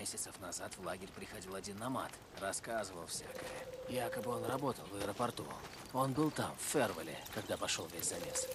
месяцев назад в лагерь приходил один намат. Рассказывал всякое. Якобы он работал в аэропорту. Он был там, в Фервеле, когда пошел весь замес.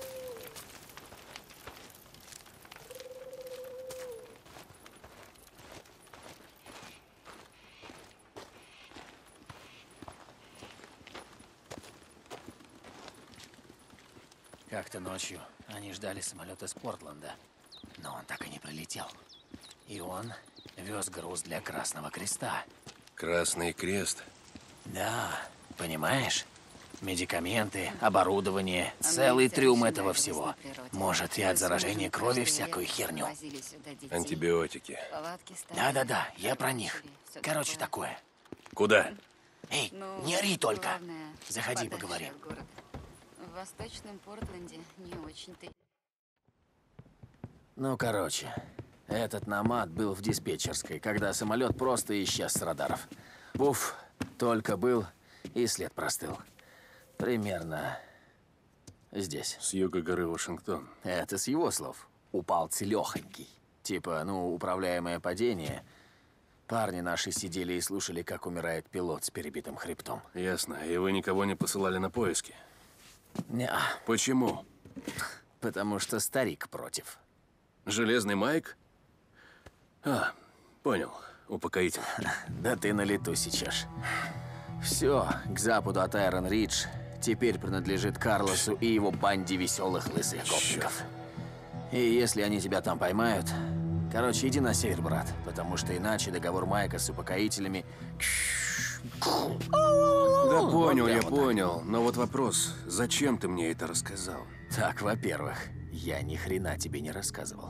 Как-то ночью они ждали самолет из Портленда, но он так и не прилетел. И он вез груз для Красного Креста. Красный Крест? Да, понимаешь? Медикаменты, оборудование, целый трюм этого всего. Может, и от заражения крови всякую херню. Антибиотики. Да-да-да, я про них. Короче, такое. Куда? Эй, не ори только. Заходи, поговорим. В Восточном Портленде не очень-то. Ну, короче, этот намат был в диспетчерской, когда самолет просто исчез с радаров. Уф, только был, и след простыл. Примерно здесь. С юга горы Вашингтон. Это с его слов. Упал целехонький. Типа, ну, управляемое падение. Парни наши сидели и слушали, как умирает пилот с перебитым хребтом. Ясно. И вы никого не посылали на поиски? Неа, Почему? потому что старик против. Железный Майк? А, понял. Упокоитель. Да ты на лету сейчас. Все, к западу от Айрон Ридж теперь принадлежит Карлосу и его банде веселых лысых гопников. И если они тебя там поймают... Короче, иди на север, брат, потому что иначе договор Майка с упокоителями... Да понял, я прямо так. понял. Но вот вопрос, зачем ты мне это рассказал? Так, во-первых, я ни хрена тебе не рассказывал.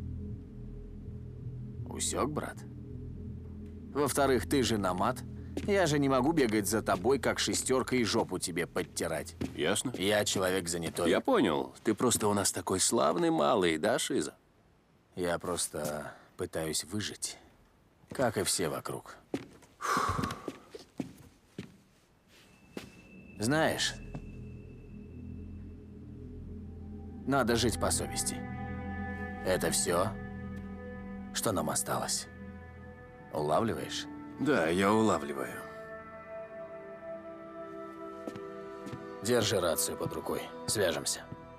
Усек, брат? Во-вторых, ты же намат. Я же не могу бегать за тобой, как шестерка, и жопу тебе подтирать. Ясно? Я человек занятой. Я понял. Ты просто у нас такой славный малый, да, Шиза? Я просто пытаюсь выжить, как и все вокруг. Знаешь, надо жить по совести. Это все, что нам осталось. Улавливаешь? Да, я улавливаю. Держи рацию под рукой. Свяжемся.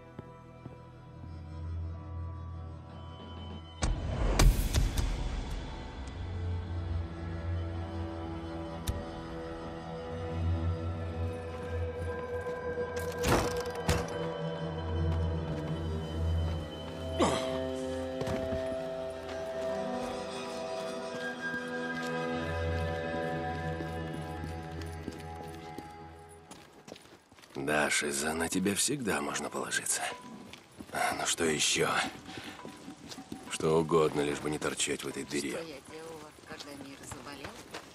Да, Шиза, на тебя всегда можно положиться. Ну что еще? Что угодно, лишь бы не торчать в этой дыре. Что я делала, когда мир заболел?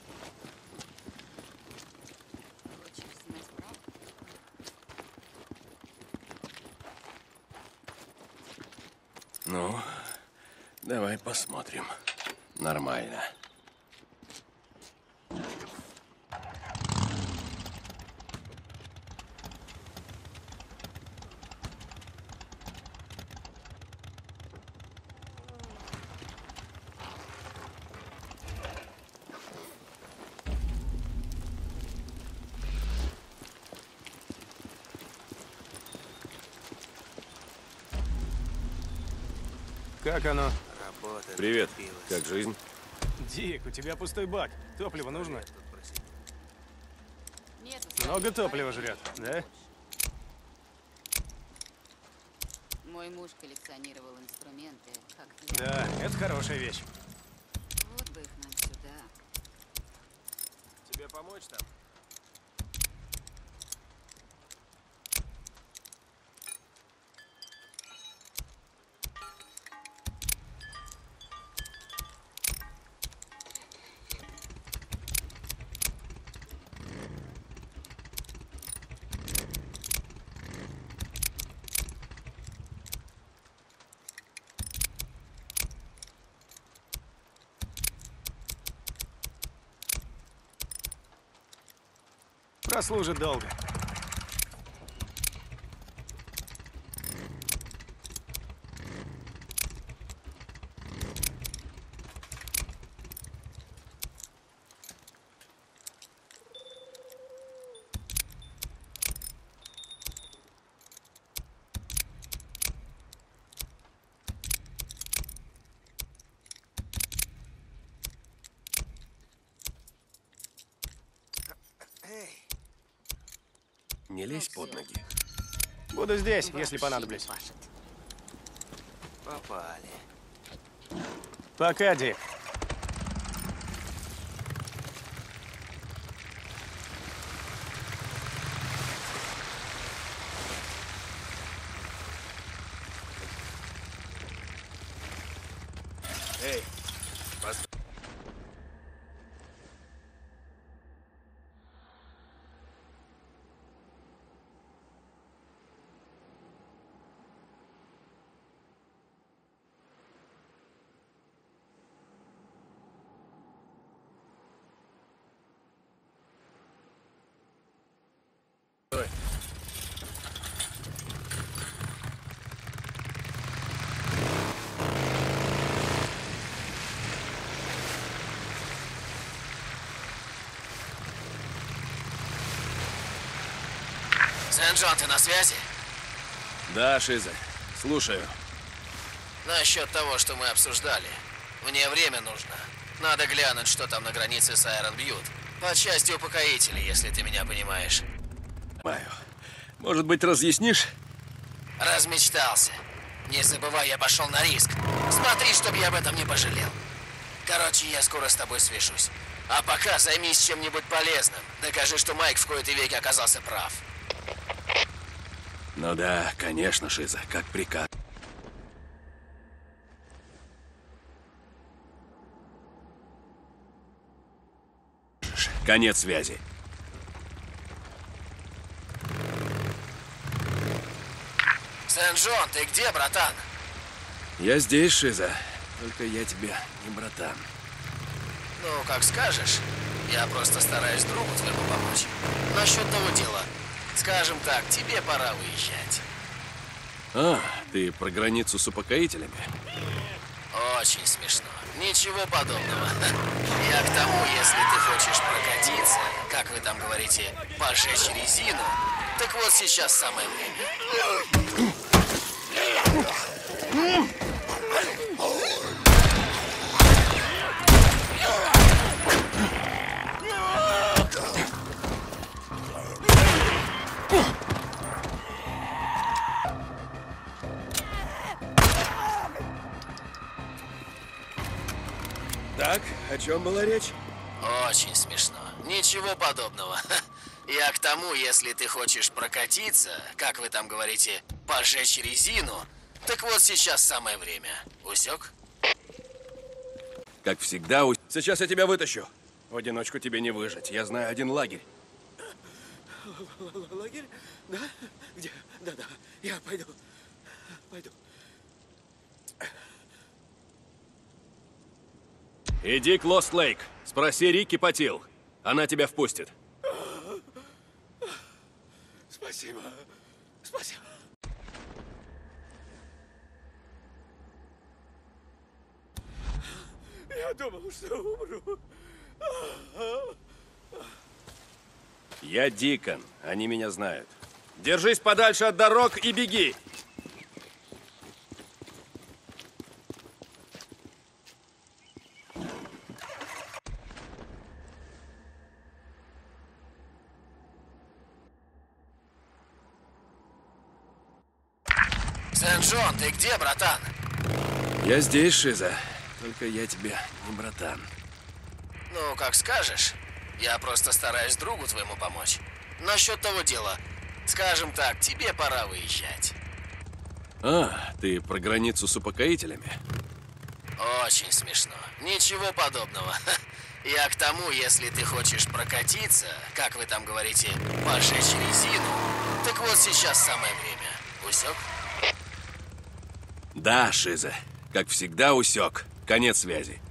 Хочешь знать правду? Ну, давай посмотрим. Нормально. Как оно? Привет. Как жизнь? Дик, у тебя пустой бак. Топливо нужно? Нет, Много топлива жрет, да? мой муж коллекционировал инструменты, как я. Да, это хорошая вещь. Вот бы их нам сюда. Тебе помочь там? Прослужит долго. не лезь под ноги. Буду здесь, Ваша если понадоблюсь. шина пашет. Попали. Пока, Дик. Эй, Сен-Джон, ты на связи? Да, Шиза, слушаю. Насчет того, что мы обсуждали. Мне время нужно. Надо глянуть, что там на границе с Айрон Бьют. По части упокоителей, если ты меня понимаешь. Маю. Может быть, разъяснишь? Размечтался. Не забывай, я пошел на риск. Смотри, чтобы я об этом не пожалел. Короче, я скоро с тобой свяжусь. А пока займись чем-нибудь полезным. Докажи, что Майк в кои-то веки оказался прав. Ну да, конечно, Шиза, как приказ. Конец связи. Сен-Джон, ты где, братан? Я здесь, Шиза. Только я тебе не братан. Ну, как скажешь. Я просто стараюсь другу твоему помочь. Насчет того дела. Скажем так, тебе пора уезжать. А, ты про границу с упокоителями? Очень смешно. Ничего подобного. Я к тому, если ты хочешь прокатиться, как вы там говорите, пожечь резину, так вот сейчас самое время. Так, о чем была речь? Очень смешно. Ничего подобного. Я к тому, если ты хочешь прокатиться, как вы там говорите, пожечь резину, так вот сейчас самое время. Усек? Как всегда, сейчас я тебя вытащу. В одиночку тебе не выжить. Я знаю один лагерь. Лагерь? Да? Где? Да-да. Я пойду. Пойду. Иди к Лост-Лейк. Спроси Рикки Патил. Она тебя впустит. Спасибо. Спасибо. Я думал, что умру. Я Дикон. Они меня знают. Держись подальше от дорог и беги. Сен-Джон, ты где, братан? Я здесь, Шиза. Только я тебе не братан. Ну, как скажешь. Я просто стараюсь другу твоему помочь. Насчет того дела. Скажем так, тебе пора выезжать. А, ты про границу с упокоителями? Очень смешно. Ничего подобного. Я к тому, если ты хочешь прокатиться, как вы там говорите, пожечь резину, так вот сейчас самое время. Усек? Да, Шиза. Как всегда, усек. Конец связи.